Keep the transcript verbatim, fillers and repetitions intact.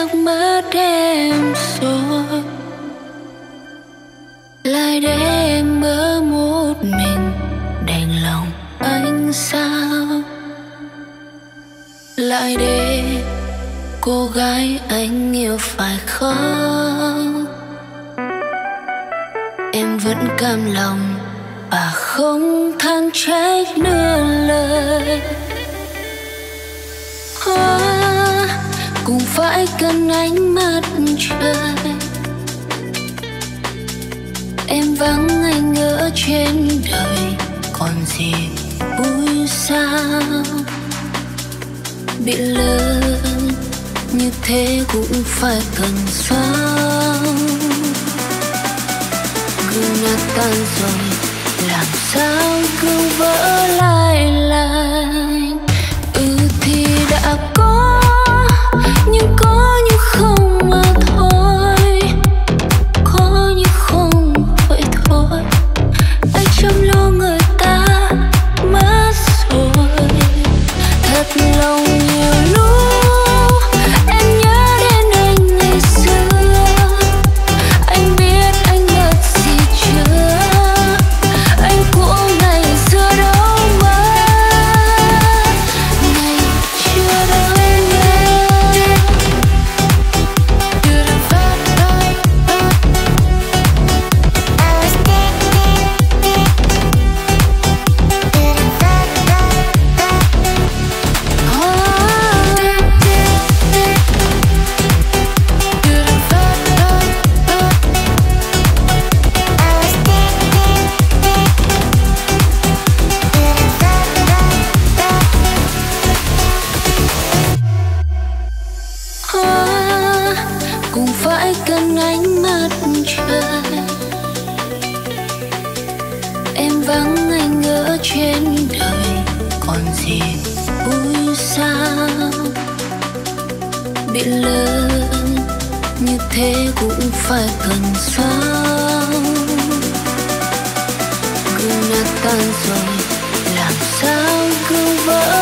chắc mất em rồi, lại để em ở một mình đành lòng anh sao, lại để cô gái anh yêu phải không? Em vẫn cam lòng và không than trách nửa lời. À, cũng phải cần ánh mắt trời, em vắng anh ở trên đời còn gì vui sao? Bị lỡ như thế cũng phải cần sao? Gương đã tan rồi làm sao cứ vỡ lại lại. Ừ thì đã có nhưng có như không mà thôi, có như không vậy thôi. Anh chăm lo người ta mất rồi, thật lòng nhiều lúc em nhớ đến anh ngày xưa. Anh biết anh mất gì chưa, anh cũng ngày xưa đâu mất, ngày chưa đâu em về. À, cũng phải cần ánh mắt trời, em vắng anh ở trên đời còn gì vui sao? Bị lỡ như thế cũng phải cần sao? Gương đã tan rồi làm sao cứ vỡ